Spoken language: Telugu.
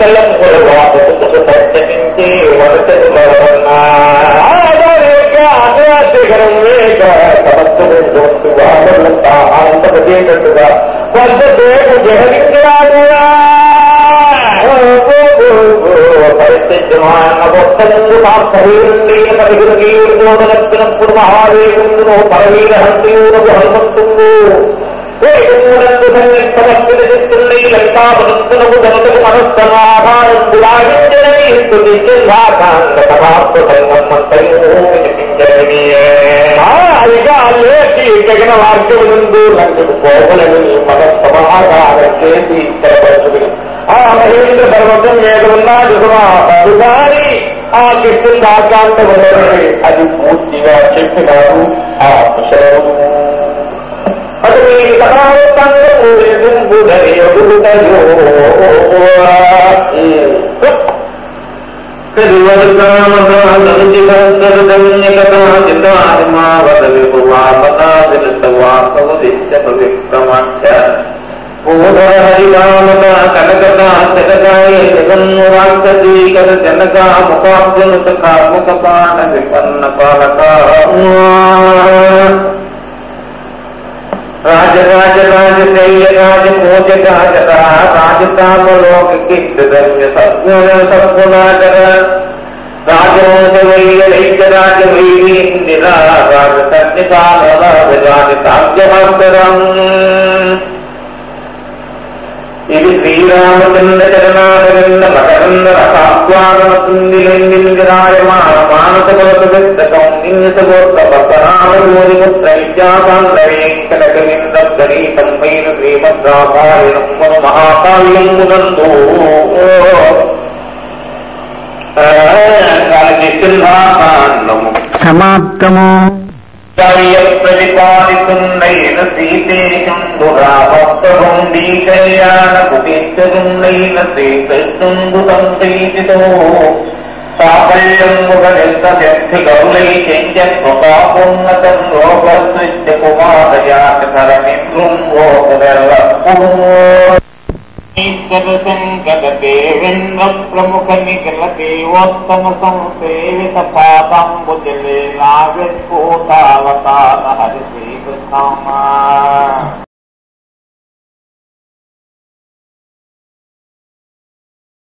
పంచమించే వరసన్నా శిఖరం వేగ సమస్యగా ఆనందపడేటట్టుగా కొంతసేపు జగరించాడుగా పరిస్థితిమాన భక్తులందు మా శరీరుండైన పరుగురు గీవుడు మహాదేవుందును పరవీర హంతయూనకు హనుమంతుండు వేగమునందు సమర్పిస్తున్నై లంకాపదంతునకు జనతకు మనస్సమాధానందు లాగించదని లేచి గగన మార్గమునందు లంకకు పోవలని మనస్సమాధానం చేసి స్థిరపరచుకుని ఆ మహేంద్ర పర్వతం మీద ఉన్నాడు కానీ ఆ కృష్ణుని దాకాంతములనే అది పూర్తిగా చెప్పినాడు ఆ కుశలము అది మీకు కథావృత్తాంతము ఎదుగుదయో హరిరామత కనకత జగదాయ జగన్వాక్తీకర జనకా ముఖాబ్జనుత కార్ముక పాఠ విపన్న పాలక రాజరాజ రాజశైల రాజ భోజ రాజ రాజతామలోక కీర్తిదవ్య సద్గుణ సద్గుణాకర రాజవంశ వైర్య వైద్య రాజ వైరీందిరా రాజ సన్నిధాన రాజ రాజ కావ్యమాంతరం ఇది శ్రీరామచంద్ర చరణారవింద మకరంద రసాస్వాదనతుందిరాయమాన మానస బలసుగం నిన్యసగోత్త పద్మనాభోరిపుత్ర విద్యాసాంతరేంకటకవింద గణీతం పైన శ్రీమద్రామాయణం మను మహాకావ్యం మునందు సమాప్తము ప్రతిపాదితుండైన సీతేశుందురాభక్తీ కళ్యాణ కుటీర్చుండైన శ్రీకృష్ణుందు సంప్రీతితో సాఫల్యముగెంతశక్తి గౌలై చెంజత్వపాపున్నతం లోకస్య కుమారయాత్ర ప్రముఖ నిఖిలదేవోత్తమ సంసేవిత పాదంబుజలే నాగస్ఫోటావతార హరి శ్రీకృష్ణ